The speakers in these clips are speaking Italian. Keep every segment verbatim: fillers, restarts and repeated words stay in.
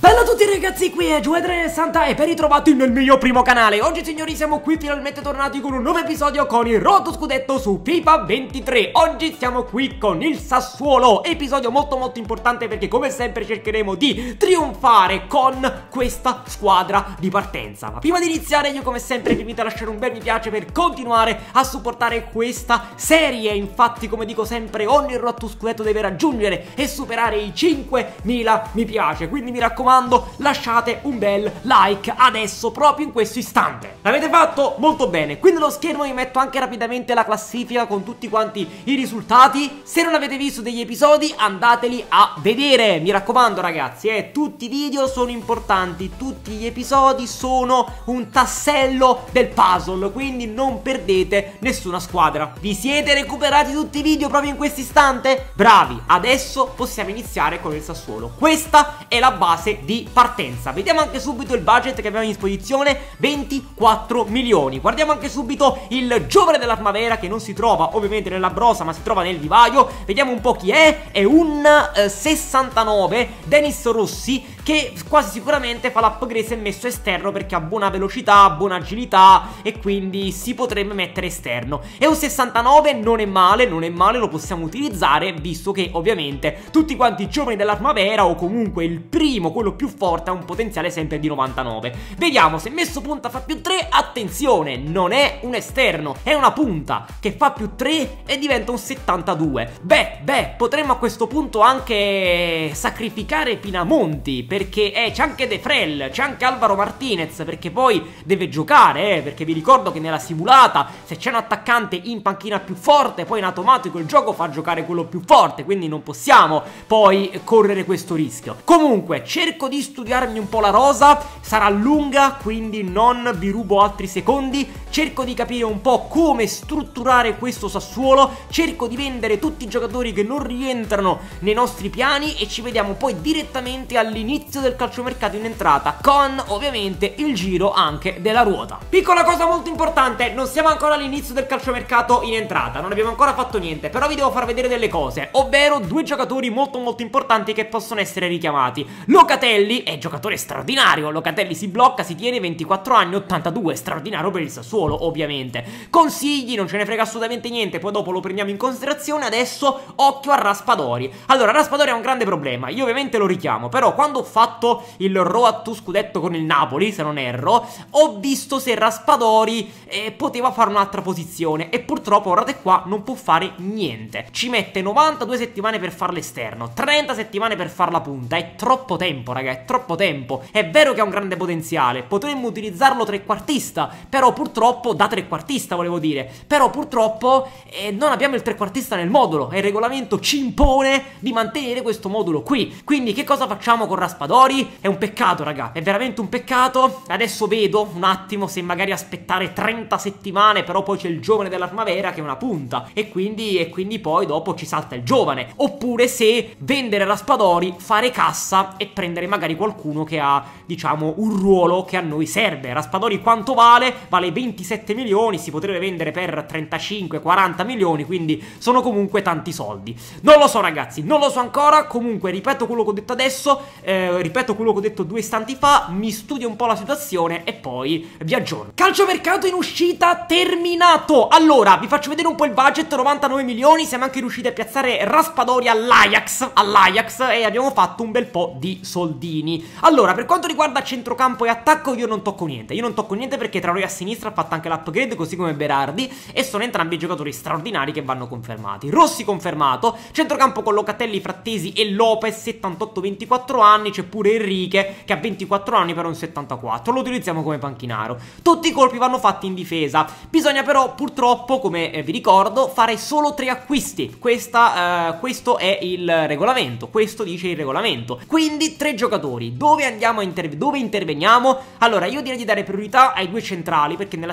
Bella a tutti ragazzi, qui è Joe360 e ben ritrovati nel mio primo canale. Oggi signori siamo qui finalmente tornati con un nuovo episodio con il Road to Scudetto su FIFA ventitré. Oggi siamo qui con il Sassuolo, episodio molto molto importante perché come sempre cercheremo di trionfare con questa squadra di partenza. Ma prima di iniziare io come sempre vi invito a lasciare un bel mi piace per continuare a supportare questa serie. Infatti come dico sempre ogni Road to Scudetto deve raggiungere e superare i cinquemila mi piace, quindi mi raccomando lasciate un bel like adesso, proprio in questo istante. L'avete fatto molto bene. Qui nello schermo vi metto anche rapidamente la classifica con tutti quanti i risultati. Se non avete visto degli episodi andateli a vedere, mi raccomando ragazzi, eh, tutti i video sono importanti, tutti gli episodi sono un tassello del puzzle, quindi non perdete nessuna squadra. Vi siete recuperati tutti i video proprio in questo istante? Bravi, adesso possiamo iniziare con il Sassuolo. Questa è la base di partenza. Vediamo anche subito il budget che abbiamo a disposizione, ventiquattro milioni. Guardiamo anche subito il giovane della primavera che non si trova ovviamente nella brosa ma si trova nel vivaio. Vediamo un po' chi è. È un eh, sessantanove, Denis Rossi, che quasi sicuramente fa l'upgrade se messo esterno perché ha buona velocità, buona agilità e quindi si potrebbe mettere esterno. È un sessantanove, non è male, non è male, lo possiamo utilizzare visto che ovviamente tutti quanti i giovani della primavera o comunque il primo, quello più forte, ha un potenziale sempre di novantanove. Vediamo se messo punta fa più tre. Attenzione, non è un esterno, è una punta che fa più tre e diventa un settantadue. Beh, beh, potremmo a questo punto anche sacrificare Pinamonti perché eh, c'è anche De Frel, c'è anche Alvaro Martinez perché poi deve giocare, eh, perché vi ricordo che nella simulata se c'è un attaccante in panchina più forte poi in automatico il gioco fa giocare quello più forte, quindi non possiamo poi correre questo rischio. Comunque cerco di studiarmi un po' la rosa, sarà lunga quindi non vi rubo altri secondi, cerco di capire un po' come strutturare questo Sassuolo, cerco di vendere tutti i giocatori che non rientrano nei nostri piani e ci vediamo poi direttamente all'inizio del calciomercato in entrata con ovviamente il giro anche della ruota. Piccola cosa molto importante, non siamo ancora all'inizio del calciomercato in entrata, non abbiamo ancora fatto niente, però vi devo far vedere delle cose, ovvero due giocatori molto molto importanti che possono essere richiamati. Locatelli è giocatore straordinario, Locatelli si blocca, si tiene, ventiquattro anni, ottantadue, straordinario per il Sassuolo ovviamente. Consigli, non ce ne frega assolutamente niente, poi dopo lo prendiamo in considerazione. Adesso occhio a Raspadori. Allora Raspadori ha un grande problema, io ovviamente lo richiamo, però quando ho fatto il Road to Scudetto con il Napoli, se non erro, ho visto se Raspadori eh, poteva fare un'altra posizione e purtroppo guardate qua non può fare niente. Ci mette novantadue settimane per far l'esterno, trenta settimane per far la punta, è troppo tempo raga, è troppo tempo. È vero che ha un grande potenziale, potremmo utilizzarlo trequartista, però purtroppo, da trequartista volevo dire, però purtroppo eh, non abbiamo il trequartista nel modulo e il regolamento ci impone di mantenere questo modulo qui. Quindi che cosa facciamo con Raspadori? È un peccato raga, è veramente un peccato. Adesso vedo un attimo se magari aspettare trenta settimane, però poi c'è il giovane della primavera che è una punta e quindi, e quindi poi dopo ci salta il giovane, oppure se vendere Raspadori, fare cassa e prendere magari qualcuno che ha diciamo un ruolo che a noi serve. Raspadori quanto vale? Vale ventisette milioni, si potrebbe vendere per trentacinque quaranta milioni, quindi sono comunque tanti soldi. Non lo so ragazzi, non lo so ancora. Comunque ripeto quello che ho detto adesso, eh, ripeto quello che ho detto due istanti fa, mi studio un po' la situazione e poi vi aggiorno. Calciomercato in uscita terminato. Allora vi faccio vedere un po' il budget, novantanove milioni, siamo anche riusciti a piazzare Raspadori all'Ajax all'Ajax e abbiamo fatto un bel po' di soldini. Allora per quanto riguarda centrocampo e attacco io non tocco niente, io non tocco niente perché Traoré a sinistra ha fatto anche l'upgrade così come Berardi e sono entrambi giocatori straordinari che vanno confermati. Rossi confermato, centrocampo con Locatelli, Frattesi e Lopez, settantotto ventiquattro anni, c'è pure Enrique che ha ventiquattro anni però un settantaquattro, lo utilizziamo come panchinaro. Tutti i colpi vanno fatti in difesa, bisogna però purtroppo come eh, vi ricordo fare solo tre acquisti. Questa, eh, questo è il regolamento, questo dice il regolamento, quindi tre giocatori. Dove andiamo a intervenire? Dove interveniamo? Allora io direi di dare priorità ai due centrali perché nella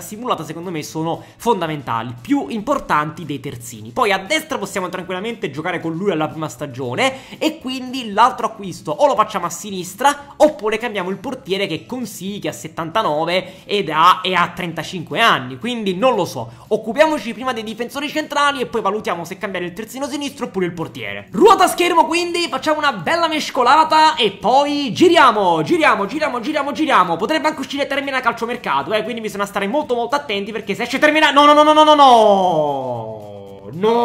partita simulata secondo me sono fondamentali, più importanti dei terzini. Poi a destra possiamo tranquillamente giocare con lui alla prima stagione e quindi l'altro acquisto o lo facciamo a sinistra oppure cambiamo il portiere, che Consigli, che ha settantanove ed ha, e ha trentacinque anni, quindi non lo so. Occupiamoci prima dei difensori centrali e poi valutiamo se cambiare il terzino sinistro oppure il portiere. Ruota schermo, quindi facciamo una bella mescolata e poi giriamo, giriamo, giriamo, giriamo, giriamo. Potrebbe anche uscire termina calciomercato, eh, quindi bisogna stare molto molto attenti, perché se esce termina... No, no, no, no, no, no, no!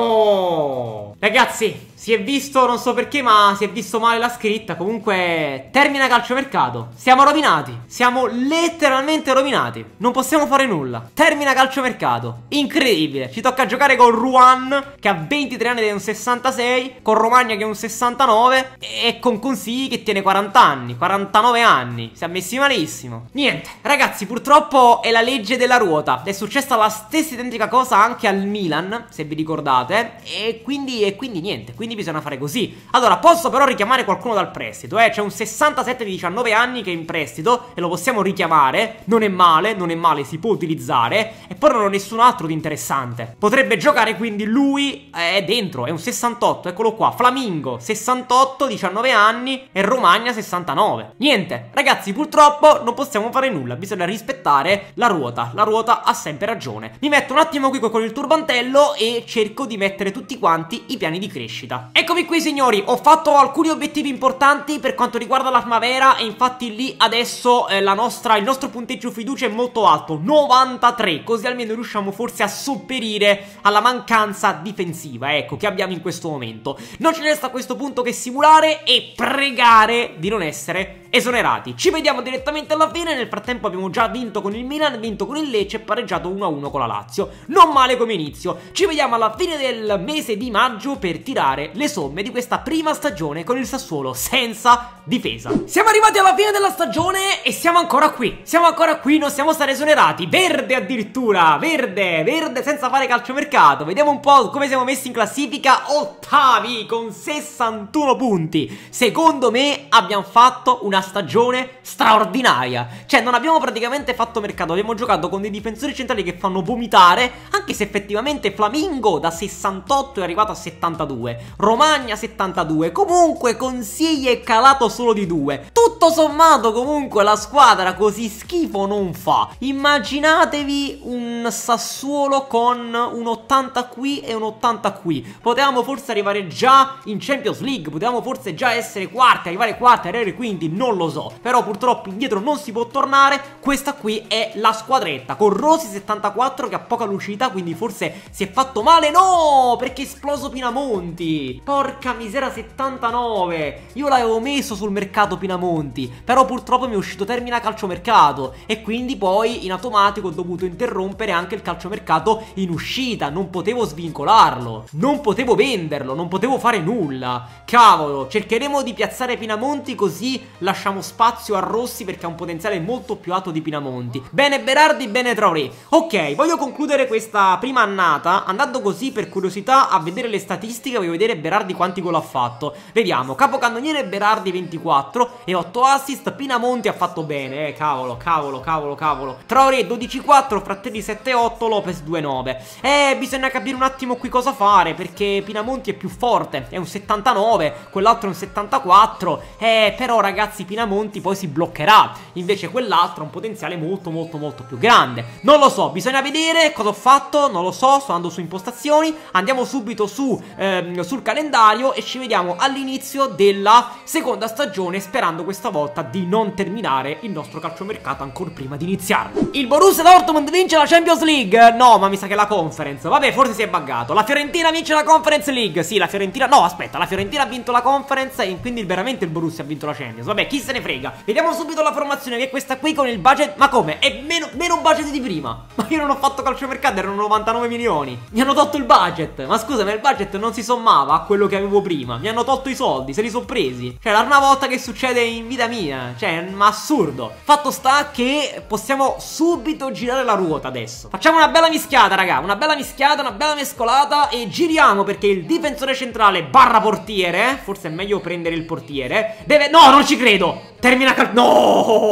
No! Ragazzi, si è visto, non so perché, ma si è visto male la scritta. Comunque, termina calciomercato. Siamo rovinati. Siamo letteralmente rovinati. Non possiamo fare nulla. Termina calciomercato. Incredibile. Ci tocca giocare con Ruan, che ha ventitré anni ed è un sessantasei, con Romagna che è un sessantanove e con Consigli che tiene quaranta anni, quarantanove anni. Si è messi malissimo. Niente, ragazzi, purtroppo è la legge della ruota. È successa la stessa identica cosa anche al Milan, se vi ricordate. E quindi, e quindi niente. Quindi bisogna fare così. Allora, posso però richiamare qualcuno dal prestito, eh? C'è un sessantasette di diciannove anni che è in prestito e lo possiamo richiamare. Non è male, non è male, si può utilizzare. E poi non ho nessun altro di interessante. Potrebbe giocare quindi lui, è dentro, è un sessantotto, eccolo qua. Flamingo, sessantotto, diciannove anni e Romagna sessantanove. Niente, ragazzi, purtroppo non possiamo fare nulla. Bisogna rispettare la ruota. La ruota ha sempre ragione. Mi metto un attimo qui con il turbantello e cerco di mettere tutti quanti i piani di crescita. Eccomi qui, signori, ho fatto alcuni obiettivi importanti per quanto riguarda la primavera e infatti lì adesso eh, la nostra, il nostro punteggio fiducia è molto alto, novantatré, così almeno riusciamo forse a sopperire alla mancanza difensiva, ecco, che abbiamo in questo momento. Non ci resta a questo punto che simulare e pregare di non essere esonerati. Ci vediamo direttamente alla fine. Nel frattempo abbiamo già vinto con il Milan, vinto con il Lecce e pareggiato uno a uno con la Lazio. Non male come inizio. Ci vediamo alla fine del mese di maggio per tirare le somme di questa prima stagione con il Sassuolo senza difesa. Siamo arrivati alla fine della stagione e siamo ancora qui. Siamo ancora qui, non siamo stati esonerati. Verde addirittura, verde, verde senza fare calciomercato. Vediamo un po' come siamo messi in classifica. Ottavi con sessantuno punti. Secondo me abbiamo fatto una stagione straordinaria. Cioè non abbiamo praticamente fatto mercato. Abbiamo giocato con dei difensori centrali che fanno vomitare. Anche se effettivamente Flamingo da sessantotto è arrivato a settantadue, Romagna settantadue. Comunque Consigli è calato solo di due. Tutto sommato comunque la squadra così schifo non fa. Immaginatevi un Sassuolo con un ottanta qui e un ottanta qui. Potevamo forse arrivare già in Champions League. Potevamo forse già essere quarti, arrivare quarti, arrivare quinti. Non lo so, però purtroppo indietro non si può tornare. Questa qui è la squadretta con Rossi settantaquattro che ha poca lucidità, quindi forse si è fatto male. No, perché è esploso Pinamonti. Porca misera, settantanove. Io l'avevo messo sul mercato Pinamonti, però purtroppo mi è uscito termina calciomercato e quindi poi in automatico ho dovuto interrompere anche il calciomercato in uscita. Non potevo svincolarlo, non potevo venderlo, non potevo fare nulla. Cavolo, cercheremo di piazzare Pinamonti così lasciamo spazio a Rossi perché ha un potenziale molto più alto di Pinamonti. Bene Berardi, bene Traoré. Ok, voglio concludere questa prima annata andando così per curiosità a vedere le statistiche. Voglio vedere Berardi quanti gol ha fatto. Vediamo, capocannoniere Berardi ventiquattro e otto assist. Pinamonti ha fatto bene, eh, cavolo, cavolo, cavolo, cavolo. Traoré dodici quattro, Fratelli sette otto, Lopez due nove. Eh, bisogna capire un attimo qui cosa fare, perché Pinamonti è più forte, è un settantanove, quell'altro è un settantaquattro. Eh, però ragazzi, Pinamonti poi si bloccherà, invece quell'altro ha un potenziale molto molto molto più grande. Non lo so, bisogna vedere cosa ho fatto, non lo so, sto andando su impostazioni. Andiamo subito su ehm, sul calendario e ci vediamo all'inizio della seconda stagione, sperando questa volta di non terminare il nostro calciomercato ancora prima di iniziarlo. Il Borussia Dortmund vince la Champions League. No, ma mi sa che la Conference. Vabbè, forse si è buggato. La Fiorentina vince la Conference League. Sì, la Fiorentina, no aspetta, la Fiorentina ha vinto la Conference e quindi veramente il Borussia ha vinto la Champions. Vabbè, chi se ne frega. Vediamo subito la formazione, che è questa qui con il budget. Ma come? È meno, meno budget di prima. Ma io non ho fatto calciomercato, erano novantanove milioni. Mi hanno tolto il budget. Ma scusa, ma il budget non si sommava a quello che avevo prima. Mi hanno tolto i soldi, se li sono presi. Cioè, la prima volta che succede in vita mia. Cioè, ma assurdo. Fatto sta che possiamo subito girare la ruota adesso. Facciamo una bella mischiata, raga. Una bella mischiata, una bella mescolata. E giriamo perché il difensore centrale barra portiere, forse è meglio prendere il portiere, deve... No, non ci credo. Termina cal... No!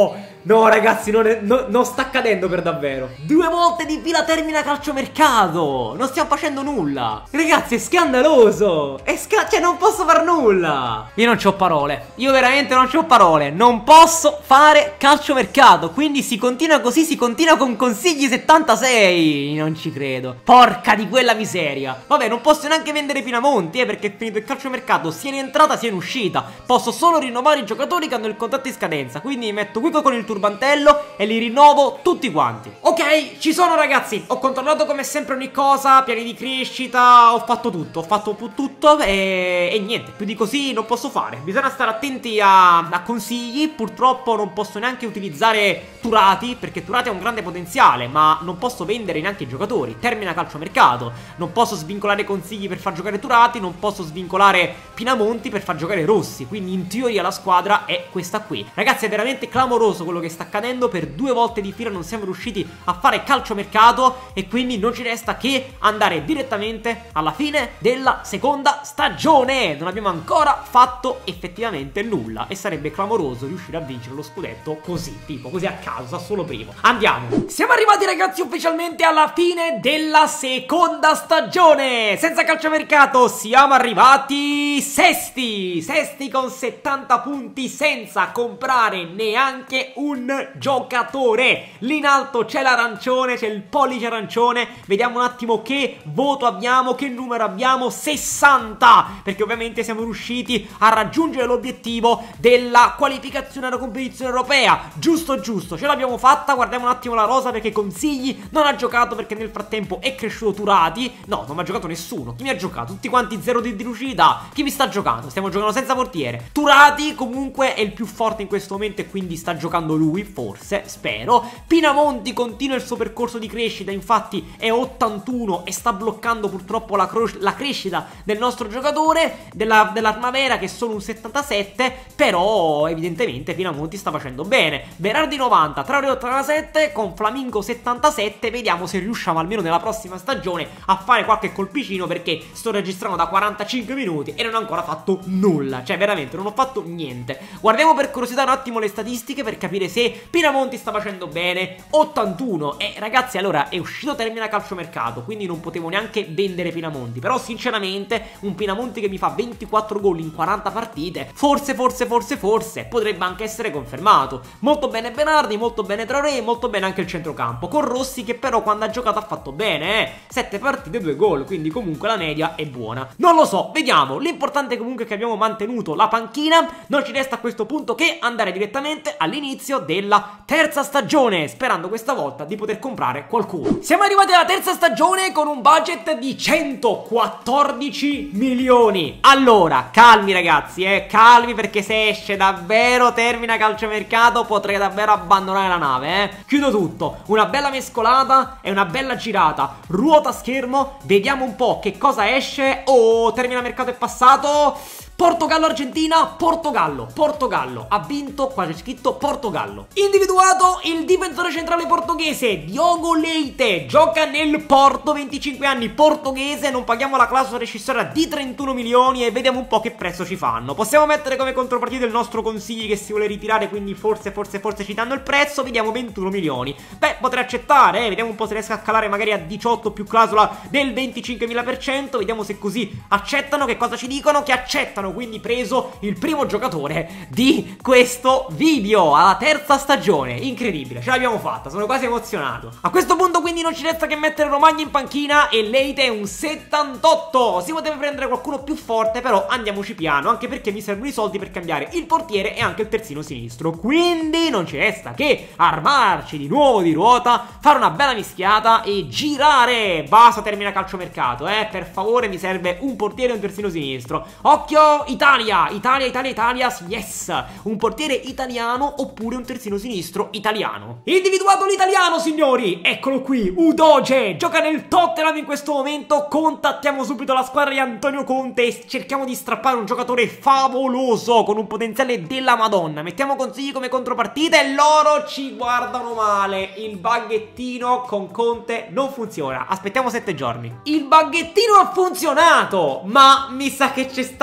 No ragazzi, non, è, no, non sta accadendo per davvero. Due volte di fila termina calciomercato. Non stiamo facendo nulla. Ragazzi, è scandaloso. È sca cioè non posso far nulla. Io non c'ho parole. Io veramente non c'ho parole. Non posso fare calciomercato. Quindi si continua così, si continua con consigli settantasei. Non ci credo. Porca di quella miseria. Vabbè, non posso neanche vendere Pinamonti, eh, perché è finito il calciomercato sia in entrata sia in uscita. Posso solo rinnovare i giocatori che hanno il contratto in scadenza. Quindi mi metto qui con il turbantello e li rinnovo tutti quanti. Ok, ci sono ragazzi. Ho controllato come sempre ogni cosa, piani di crescita, ho fatto tutto. Ho fatto tutto e, e niente, più di così non posso fare. Bisogna stare attenti a, a consigli. Purtroppo non posso neanche utilizzare Turati, perché Turati ha un grande potenziale, ma non posso vendere neanche i giocatori. Termina calciomercato. Non posso svincolare consigli per far giocare Turati. Non posso svincolare Pinamonti per far giocare Rossi. Quindi in teoria la squadra è questa qui. Ragazzi, è veramente clamoroso quello che sta accadendo. Per due volte di fila non siamo riusciti a fare calciomercato e quindi non ci resta che andare direttamente alla fine della seconda stagione. Non abbiamo ancora fatto effettivamente nulla e sarebbe clamoroso riuscire a vincere lo scudetto così, tipo così a caso, solo primo. Andiamo. Siamo arrivati ragazzi ufficialmente alla fine della seconda stagione. Senza calciomercato siamo arrivati sesti. Sesti con settanta punti senza comprare neanche un giocatore. Lì in alto c'è l'arancione, c'è il pollice arancione. Vediamo un attimo che voto abbiamo, che numero abbiamo. Sessanta, perché ovviamente siamo riusciti a raggiungere l'obiettivo della qualificazione alla competizione europea. Giusto giusto, ce l'abbiamo fatta. Guardiamo un attimo la rosa, perché Consigli non ha giocato, perché nel frattempo è cresciuto Turati. No, non mi ha giocato nessuno. Chi mi ha giocato? Tutti quanti zero di lucidità. Chi mi sta giocando? Stiamo giocando senza portiere. Turati comunque è il più forte in questo momento e quindi sta giocando lui, forse, spero. Pinamonti continua il suo percorso di crescita, infatti è ottantuno e sta bloccando purtroppo la, la crescita del nostro giocatore, della, dell'Armavera, che è solo un settantasette, però evidentemente Pinamonti sta facendo bene. Berardi novanta, Traoré ottantasette, con Flamingo settantasette, vediamo se riusciamo almeno nella prossima stagione a fare qualche colpicino, perché sto registrando da quarantacinque minuti e non ho ancora fatto nulla, cioè veramente non ho fatto niente. Guardiamo per curiosità un attimo le statistiche per capire se Pinamonti sta facendo bene. Ottantuno, e ragazzi allora è uscito termina calciomercato, quindi non potevo neanche vendere Pinamonti, però sinceramente un Pinamonti che mi fa ventiquattro gol in quaranta partite, forse forse forse forse potrebbe anche essere confermato. Molto bene Berardi, molto bene Traoré, molto bene anche il centrocampo, con Rossi che però quando ha giocato ha fatto bene, eh sette partite, due gol, quindi comunque la media è buona. Non lo so, vediamo. L'importante comunque è che abbiamo mantenuto la panchina. Non ci resta a questo punto che andare direttamente all'inizio della terza stagione, sperando questa volta di poter comprare qualcuno. Siamo arrivati alla terza stagione con un budget di centoquattordici milioni. Allora, calmi ragazzi, eh, calmi, perché se esce davvero termina calciomercato potrei davvero abbandonare la nave, eh. Chiudo tutto, una bella mescolata e una bella girata. Ruota schermo, vediamo un po' che cosa esce. Oh, termina mercato è passato. Portogallo-Argentina, Portogallo, Portogallo, ha vinto, qua c'è scritto Portogallo. Individuato il difensore centrale portoghese, Diogo Leite, gioca nel Porto, venticinque anni, portoghese, non paghiamo la clausola rescissoria di trentuno milioni e vediamo un po' che prezzo ci fanno. Possiamo mettere come contropartita il nostro Consigli che si vuole ritirare, quindi forse, forse, forse ci danno il prezzo, vediamo ventuno milioni. Beh, potrei accettare, eh, vediamo un po' se riesco a calare magari a diciotto più clausola del venticinquemila per cento, vediamo se così accettano, che cosa ci dicono, che accettano. Quindi preso il primo giocatore di questo video alla terza stagione. Incredibile, ce l'abbiamo fatta, sono quasi emozionato. A questo punto quindi non ci resta che mettere Romagna in panchina e Leite è un settantotto. Si poteva prendere qualcuno più forte, però andiamoci piano, anche perché mi servono i soldi per cambiare il portiere e anche il terzino sinistro. Quindi non ci resta che armarci di nuovo di ruota, fare una bella mischiata e girare. Basta, termina calciomercato, eh, per favore, mi serve un portiere e un terzino sinistro. Occhio Italia, Italia, Italia, Italia, yes, un portiere italiano oppure un terzino sinistro italiano. Individuato l'italiano, signori, eccolo qui, Udoge, gioca nel Tottenham in questo momento. Contattiamo subito la squadra di Antonio Conte e cerchiamo di strappare un giocatore favoloso con un potenziale della Madonna. Mettiamo Consigli come contropartita e loro ci guardano male. Il baghettino con Conte non funziona, aspettiamo sette giorni. Il baghettino ha funzionato, ma mi sa che c'è stato un errore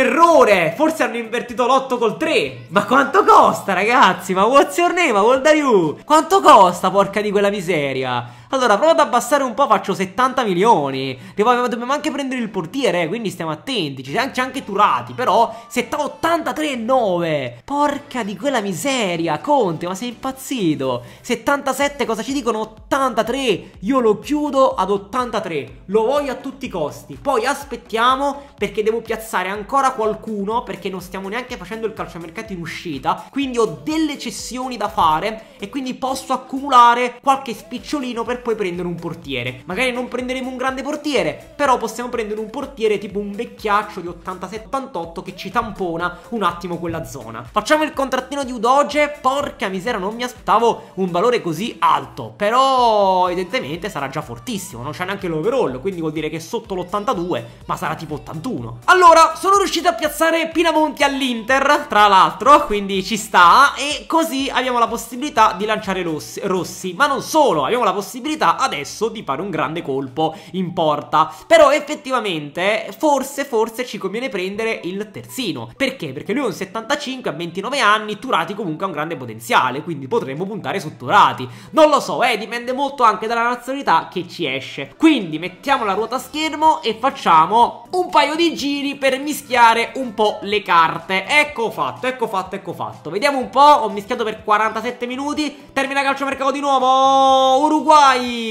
errore! Forse hanno invertito l'otto col tre. Ma quanto costa, ragazzi? Ma what's your name? What are you? Quanto costa, porca di quella miseria? Allora, provo ad abbassare un po', faccio settanta milioni. Dobbiamo anche prendere il portiere, eh, quindi stiamo attenti. C'è anche, anche Turati, però ottantatré e nove. Porca di quella miseria, Conte, ma sei impazzito? settantasette, cosa ci dicono? ottantatré. Io lo chiudo ad ottantatré. Lo voglio a tutti i costi. Poi aspettiamo, perché devo piazzare ancora qualcuno, perché non stiamo neanche facendo il calciomercato in uscita. Quindi ho delle cessioni da fare e quindi posso accumulare qualche spicciolino per poi prendere un portiere. Magari non prenderemo un grande portiere, però possiamo prendere un portiere tipo un vecchiaccio di ottantasette ottantotto che ci tampona un attimo quella zona. Facciamo il contrattino di Udoge. Porca misera, non mi aspettavo un valore così alto, però evidentemente sarà già fortissimo. Non c'è neanche l'overall, quindi vuol dire che sotto l'ottantadue, ma sarà tipo ottantuno. Allora, sono riuscito a piazzare Pinamonti all'Inter, tra l'altro, quindi ci sta. E così abbiamo la possibilità di lanciare Rossi, Rossi. Ma non solo, abbiamo la possibilità adesso di fare un grande colpo in porta. Però effettivamente forse forse ci conviene prendere il terzino. Perché? Perché lui è un settantacinque, ha ventinove anni. Turati comunque ha un grande potenziale, quindi potremmo puntare su Turati. Non lo so, eh, dipende molto anche dalla nazionalità che ci esce. Quindi mettiamo la ruota a schermo e facciamo un paio di giri per mischiare un po' le carte. Ecco fatto, ecco fatto, ecco fatto. Vediamo un po', ho mischiato per quarantasette minuti. Termina calciomercato di nuovo. Uruguay,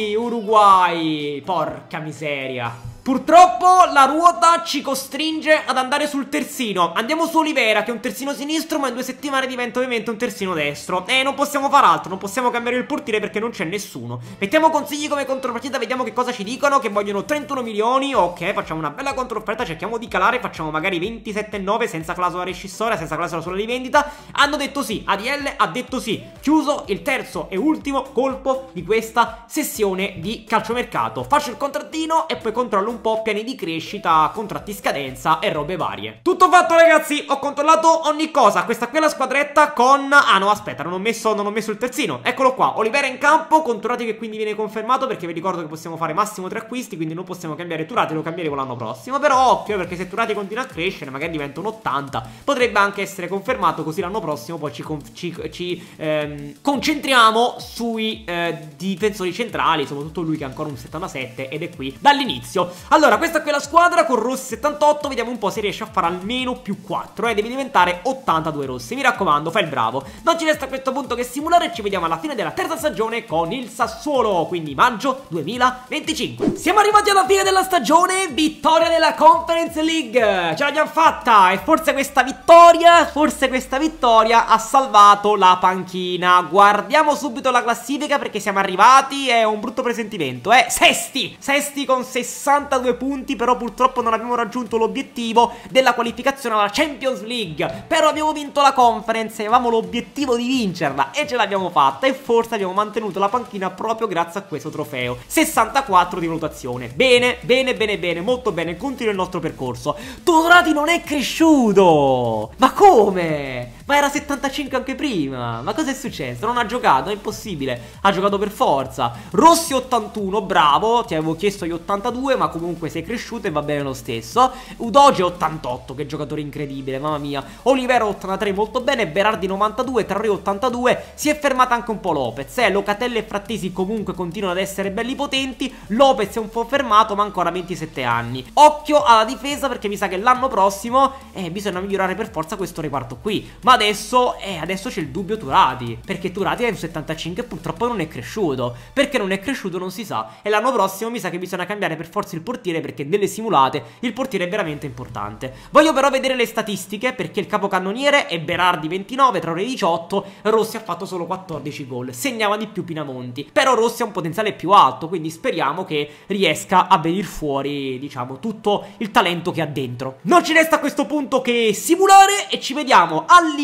Uruguay, porca miseria. Purtroppo la ruota ci costringe ad andare sul terzino. Andiamo su Olivera, che è un terzino sinistro, ma in due settimane diventa ovviamente un terzino destro. E non possiamo far altro, non possiamo cambiare il portiere perché non c'è nessuno. Mettiamo consigli come contropartita, vediamo che cosa ci dicono. Che vogliono trentuno milioni. Ok, facciamo una bella controfferta, cerchiamo di calare. Facciamo magari ventisette e nove senza clausola rescissoria, senza clausola sulla rivendita. Hanno detto sì, A D L ha detto sì. Chiuso il terzo e ultimo colpo di questa sessione di calciomercato. Faccio il contrattino e poi controllo un un po' piani di crescita, contratti scadenza e robe varie. Tutto fatto, ragazzi, ho controllato ogni cosa. Questa qui è la squadretta con... Ah no, aspetta, non ho messo, non ho messo il terzino. Eccolo qua, Olivera in campo, con Turati che quindi viene confermato, perché vi ricordo che possiamo fare massimo tre acquisti, quindi non possiamo cambiare Turati, lo cambieremo l'anno prossimo. Però occhio, perché se Turati continua a crescere, magari diventa un ottanta, potrebbe anche essere confermato, così l'anno prossimo poi ci, ci, ci ehm, concentriamo sui eh, difensori centrali, soprattutto lui che ha ancora un settantasette ed è qui dall'inizio. Allora, questa qui è la squadra con Rossi settantotto. Vediamo un po' se riesce a fare almeno più quattro, eh, devi diventare ottantadue Rossi. Mi raccomando, fai il bravo. Non ci resta a questo punto che simulare. Ci vediamo alla fine della terza stagione con il Sassuolo, quindi maggio duemilaventicinque. Siamo arrivati alla fine della stagione. Vittoria della Conference League, ce l'abbiamo fatta. E forse questa vittoria, forse questa vittoria ha salvato la panchina. Guardiamo subito la classifica, perché siamo arrivati, è un brutto presentimento, eh. Sesti, sesti con sessantadue punti, però purtroppo non abbiamo raggiunto l'obiettivo della qualificazione alla Champions League. Però abbiamo vinto la Conference, avevamo l'obiettivo di vincerla e ce l'abbiamo fatta, e forse abbiamo mantenuto la panchina proprio grazie a questo trofeo. sessantaquattro di valutazione. Bene, bene, bene, bene, molto bene, continua il nostro percorso. Turati non è cresciuto! Ma come? Ma era settantacinque anche prima. Ma cosa è successo? Non ha giocato, è impossibile. Ha giocato per forza. Rossi ottantuno, bravo. Ti avevo chiesto gli ottantadue, ma comunque sei cresciuto e va bene lo stesso. Udoge ottantotto, che giocatore incredibile, mamma mia. Olivera ottantatré, molto bene. Berardi novantadue, Traoré ottantadue. Si è fermata anche un po' Lopez, eh. Locatelli e Frattesi comunque continuano ad essere belli potenti. Lopez è un po' fermato, ma ancora ventisette anni. Occhio alla difesa, perché mi sa che l'anno prossimo eh, bisogna migliorare per forza questo reparto qui. Ma adesso, eh, adesso c'è il dubbio Turati, perché Turati è un settantacinque e purtroppo non è cresciuto. Perché non è cresciuto non si sa. E l'anno prossimo mi sa che bisogna cambiare per forza il portiere, perché nelle simulate il portiere è veramente importante. Voglio però vedere le statistiche, perché il capocannoniere è Berardi ventinove, Traoré diciotto, Rossi ha fatto solo quattordici gol. Segnava di più Pinamonti, però Rossi ha un potenziale più alto, quindi speriamo che riesca a venire fuori, diciamo, tutto il talento che ha dentro. Non ci resta a questo punto che simulare e ci vediamo all'inizio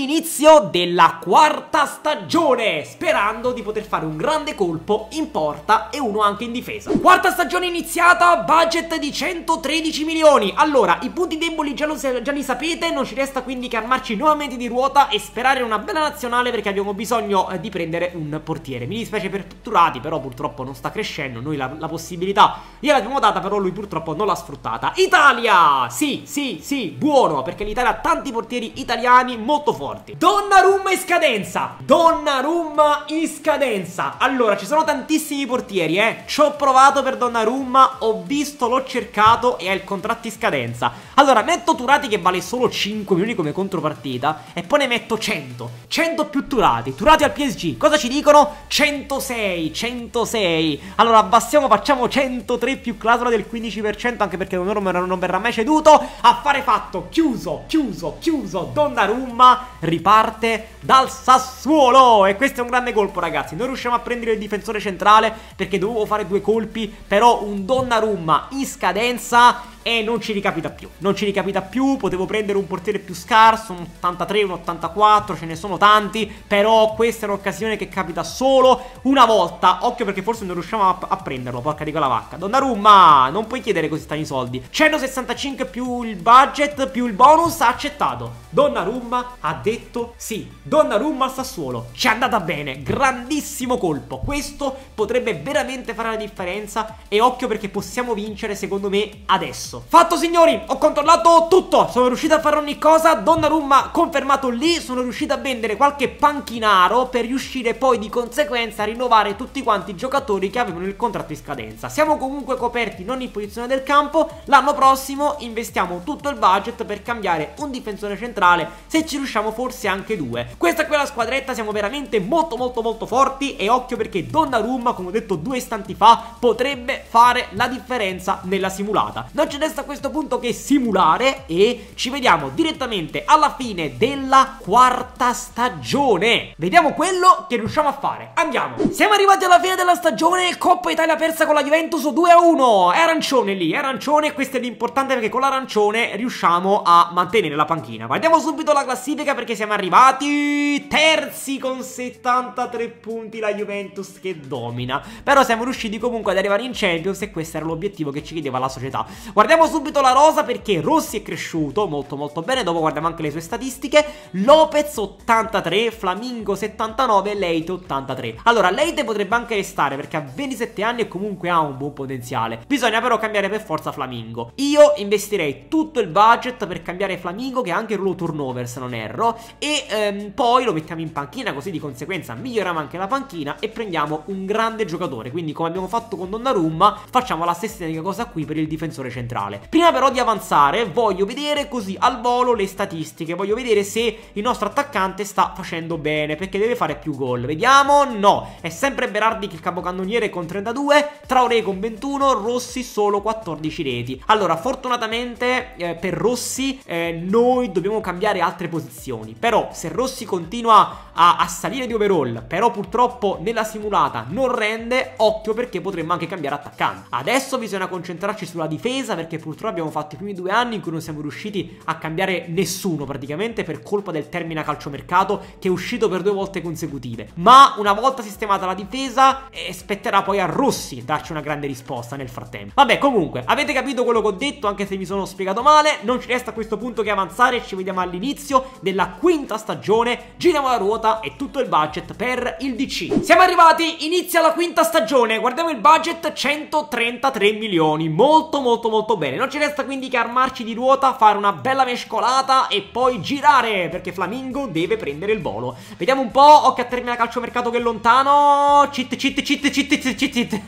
l'inizio della quarta stagione, sperando di poter fare un grande colpo in porta e uno anche in difesa. Quarta stagione iniziata, budget di centotredici milioni. Allora, i punti deboli già, lo, già li sapete, non ci resta quindi che armarci nuovamente di ruota e sperare in una bella nazionale, perché abbiamo bisogno eh, di prendere un portiere. Mi dispiace per Turati, però purtroppo non sta crescendo. Noi la, la possibilità gliel'abbiamo data, però lui purtroppo non l'ha sfruttata. Italia! Sì, sì, sì, buono, perché l'Italia ha tanti portieri italiani molto forti. Donnarumma in scadenza. Donnarumma in scadenza. Allora, ci sono tantissimi portieri, eh. Ci ho provato per Donnarumma, ho visto, l'ho cercato e ha il contratto in scadenza. Allora, metto Turati che vale solo cinque milioni come contropartita e poi ne metto cento. cento più Turati. Turati al P S G. Cosa ci dicono? centosei. centosei. Allora, abbassiamo, facciamo centotré più clausola del quindici per cento, anche perché Donnarumma non verrà mai ceduto. Affare fatto. Chiuso, chiuso, chiuso. Donnarumma riparte dal Sassuolo e questo è un grande colpo, ragazzi. Non riusciamo a prendere il difensore centrale perché dovevo fare due colpi, però un Donnarumma in scadenza e non ci ricapita più. Non ci ricapita più. Potevo prendere un portiere più scarso, un ottantatré, un ottantaquattro, ce ne sono tanti, però questa è un'occasione che capita solo una volta. Occhio, perché forse non riusciamo a, a prenderlo, porca di quella vacca. Donnarumma, non puoi chiedere così tanti soldi. centosessantacinque più il budget più il bonus, ha accettato. Donnarumma ha detto sì. Donnarumma al Sassuolo, ci è andata bene, grandissimo colpo. Questo potrebbe veramente fare la differenza e occhio, perché possiamo vincere secondo me adesso. Fatto, signori, ho controllato tutto, sono riuscito a fare ogni cosa. Donnarumma confermato lì, sono riuscito a vendere qualche panchinaro per riuscire poi di conseguenza a rinnovare tutti quanti i giocatori che avevano il contratto in scadenza. Siamo comunque coperti in ogni posizione del campo. L'anno prossimo investiamo tutto il budget per cambiare un difensore centrale, se ci riusciamo forse anche due. Questa è quella squadretta, siamo veramente molto molto molto forti e occhio, perché Donnarumma, come ho detto due istanti fa, potrebbe fare la differenza nella simulata. Non ci resta a questo punto che simulare e ci vediamo direttamente alla fine della quarta stagione. Vediamo quello che riusciamo a fare. Andiamo. Siamo arrivati alla fine della stagione. Coppa Italia persa con la Juventus due a uno. È arancione lì, è arancione. Questo è l'importante, perché con l'arancione riusciamo a mantenere la panchina. Guardiamo subito la classifica, perché siamo arrivati terzi con settantatré punti. La Juventus che domina, però siamo riusciti comunque ad arrivare in Champions e questo era l'obiettivo che ci chiedeva la società. Guardiamo subito la rosa, perché Rossi è cresciuto molto molto bene. Dopo guardiamo anche le sue statistiche. Lopez ottantatré, Flamingo settantanove, Leite ottantatré. Allora, Leite potrebbe anche restare perché ha ventisette anni e comunque ha un buon potenziale. Bisogna però cambiare per forza Flamingo. Io investirei tutto il budget per cambiare Flamingo, che ha anche il ruolo turnover se non erro, e ehm, poi lo mettiamo in panchina, così di conseguenza miglioriamo anche la panchina e prendiamo un grande giocatore. Quindi, come abbiamo fatto con Donnarumma, facciamo la stessa identica cosa qui per il difensore centrale. Prima però di avanzare voglio vedere così al volo le statistiche. Voglio vedere se il nostro attaccante sta facendo bene, perché deve fare più gol. Vediamo. No, è sempre Berardi che il capocannoniere con trentadue, Traoré con ventuno, Rossi solo quattordici reti. Allora, fortunatamente eh, per Rossi eh, noi dobbiamo cambiare altre posizioni. Però se Rossi continua a, a salire di overall, però purtroppo nella simulata non rende, occhio, perché potremmo anche cambiare attaccante. Adesso bisogna concentrarci sulla difesa, perché purtroppo abbiamo fatto i primi due anni in cui non siamo riusciti a cambiare nessuno praticamente, per colpa del termine calciomercato che è uscito per due volte consecutive. Ma una volta sistemata la difesa eh, spetterà poi a Rossi darci una grande risposta nel frattempo. Vabbè, comunque avete capito quello che ho detto, anche se mi sono spiegato male. Non ci resta a questo punto che avanzare. Ci vediamo all'inizio della quinta stagione. Giriamo la ruota e tutto il budget per il D C. Siamo arrivati, inizia la quinta stagione. Guardiamo il budget, centotrentatré milioni. Molto molto molto bene. Non ci resta quindi che armarci di ruota, fare una bella mescolata e poi girare, perché Flamingo deve prendere il volo. Vediamo un po'. Occhio a termine calciomercato che è lontano. Cheat, cheat, cheat, cheat, cheat, cheat.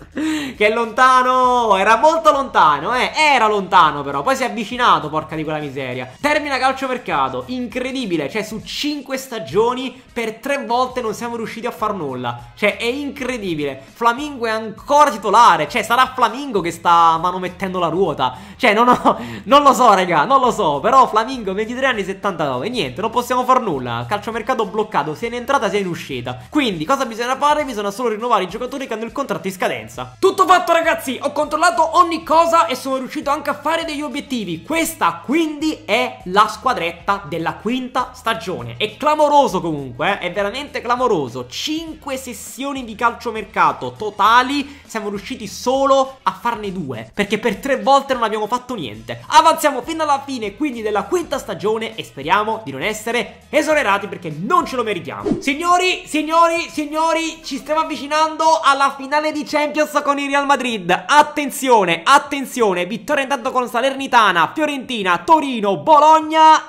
Che è lontano. Era molto lontano, eh. Era lontano però. Poi si è avvicinato, porca di quella miseria. Termina calciomercato. Incredibile. Cioè, su cinque stagioni per tre volte non siamo riusciti a far nulla. Cioè, è incredibile. Flamingo è ancora titolare. Cioè, sarà Flamingo che sta manomettendo la ruota ruota. Cioè non, ho, non lo so raga, non lo so. Però Flamingo ventitré anni settantanove. Niente, non possiamo far nulla. Calciomercato bloccato, sia in entrata sia in uscita. Quindi cosa bisogna fare? Bisogna solo rinnovare i giocatori che hanno il contratto in scadenza. Tutto fatto ragazzi, ho controllato ogni cosa e sono riuscito anche a fare degli obiettivi. Questa quindi è la squadretta della quinta stagione. È clamoroso comunque, eh? È veramente clamoroso. Cinque sessioni di calciomercato totali, siamo riusciti solo a farne due, perché per tre volte non abbiamo fatto niente. Avanziamo fino alla fine quindi della quinta stagione e speriamo di non essere esonerati, perché non ce lo meritiamo. Signori, signori, signori, ci stiamo avvicinando alla finale di Champions con il Real Madrid. Attenzione, attenzione, vittoria intanto con Salernitana, Fiorentina, Torino, Bologna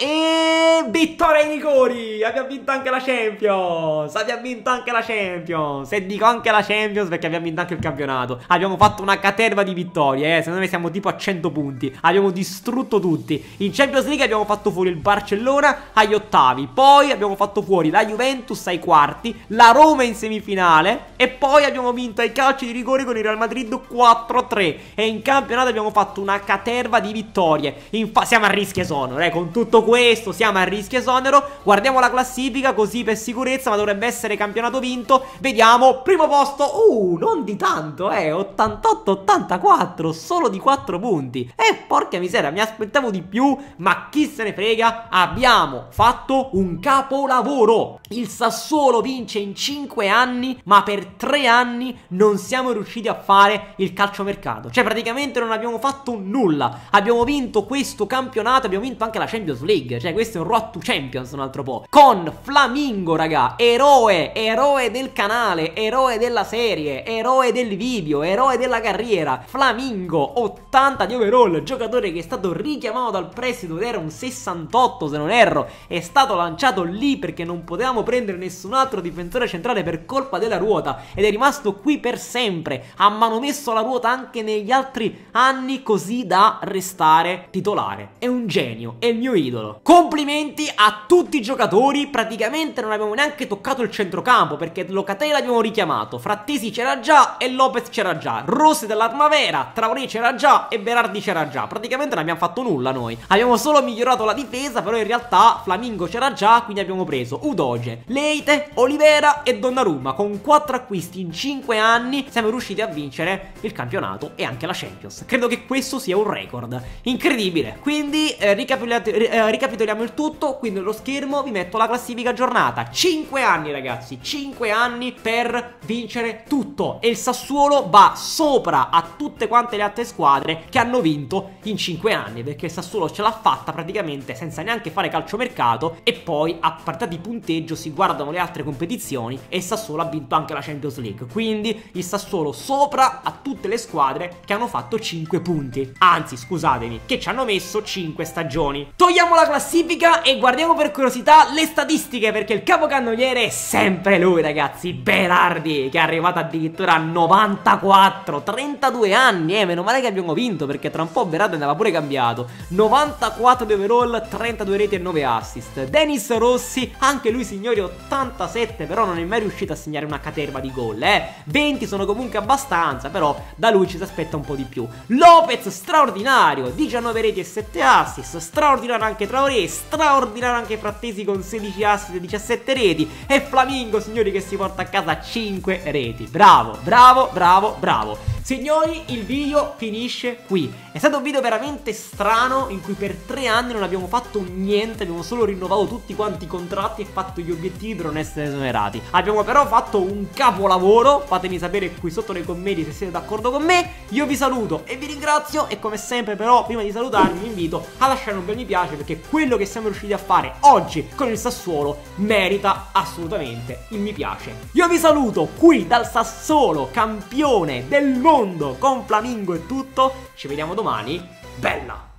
e vittoria ai rigori. Abbiamo vinto anche la Champions. Abbiamo vinto anche la Champions. E dico anche la Champions perché abbiamo vinto anche il campionato. Abbiamo fatto una caterva di vittorie, eh. Secondo me siamo tipo a cento punti. Abbiamo distrutto tutti. In Champions League abbiamo fatto fuori il Barcellona agli ottavi. Poi abbiamo fatto fuori la Juventus ai quarti, la Roma in semifinale. E poi abbiamo vinto ai calci di rigore con il Real Madrid quattro a tre. E in campionato abbiamo fatto una caterva di vittorie. Infa siamo a rischio esonero, eh. Con tutto questo siamo a rischio esonero. Guardiamo la classifica così per sicurezza, ma dovrebbe essere campionato vinto. Vediamo, primo posto. Uh, non di tanto, eh. ottantotto ottantaquattro, solo di quattro punti. E eh, porca miseria, mi aspettavo di più, ma chi se ne frega. Abbiamo fatto un capolavoro. Il Sassuolo vince in cinque anni, ma per tre anni non siamo riusciti a fare il calciomercato. Cioè praticamente non abbiamo fatto nulla. Abbiamo vinto questo campionato, abbiamo vinto anche la Champions League. Cioè questo è un Road to Champions un altro po'. Con Flamingo raga, eroe, eroe del canale, eroe della serie, eroe del video, eroe della carriera. Flamingo, ottanta di overall, giocatore che è stato richiamato dal prestito ed era un sessantotto se non erro. È stato lanciato lì perché non potevamo prendere nessun altro difensore centrale per colpa della ruota ed è rimasto qui per sempre. Ha manomesso la ruota anche negli altri anni così da restare titolare. È un genio, è il mio idolo. Complimenti a tutti i giocatori. Praticamente non abbiamo neanche toccato il centrocampo perché Locatelli l'abbiamo richiamato, Frattesi c'era già e Lopez c'era già, Rossi dell'Armavera, Traoré c'era già e Berardi c'era già. Praticamente non abbiamo fatto nulla noi. Abbiamo solo migliorato la difesa, però in realtà Flamingo c'era già, quindi abbiamo preso Udoge, Leite, Olivera e Donnarumma. Con quattro acquisti in cinque anni siamo riusciti a vincere il campionato e anche la Champions. Credo che questo sia un record incredibile. Quindi eh, eh, ricapitoliamo il tutto. Quindi nello schermo vi metto la classifica aggiornata. cinque anni ragazzi, cinque anni per vincere tutto e il Sassuolo va sopra a tutte quante le altre squadre che hanno vinto in cinque anni, perché il Sassuolo ce l'ha fatta praticamente senza neanche fare calciomercato e poi a parità di punteggio si guardano le altre competizioni e il Sassuolo ha vinto anche la Champions League. Quindi il Sassuolo sopra a tutte le squadre che hanno fatto cinque punti, anzi scusatemi, che ci hanno messo cinque stagioni. Togliamo la classifica e guardiamo per curiosità le statistiche, perché il capocannoniere è sempre lui ragazzi, Berardi, che è arrivato addirittura a novantaquattro, trentadue anni, eh, meno male che abbiamo vinto perché tra un po' Berardi andava pure cambiato. Novantaquattro di overall, trentadue reti e nove assist. Denis Rossi, anche lui signori ottantasette, però non è mai riuscito a segnare una caterva di gol, eh. venti sono comunque abbastanza, però da lui ci si aspetta un po' di più. Lopez straordinario, diciannove reti e sette assist, straordinario anche Traoré, straordinario anche Frattesi con sedici assist e diciassette reti, e Flamingo signori che si porta a casa cinque reti. Bravo, bravo, bravo, bravo. Signori, il video finisce qui. È stato un video veramente strano in cui per tre anni non abbiamo fatto niente, abbiamo solo rinnovato tutti quanti i contratti e fatto gli obiettivi per non essere esonerati. Abbiamo però fatto un capolavoro, fatemi sapere qui sotto nei commenti se siete d'accordo con me. Io vi saluto e vi ringrazio e come sempre però prima di salutarvi vi invito a lasciare un bel mi piace, perché quello che siamo riusciti a fare oggi con il Sassuolo merita assolutamente il mi piace. Io vi saluto qui dal Sassuolo, campione del mondo con Flamingo e tutto. Ci vediamo domani. Bella!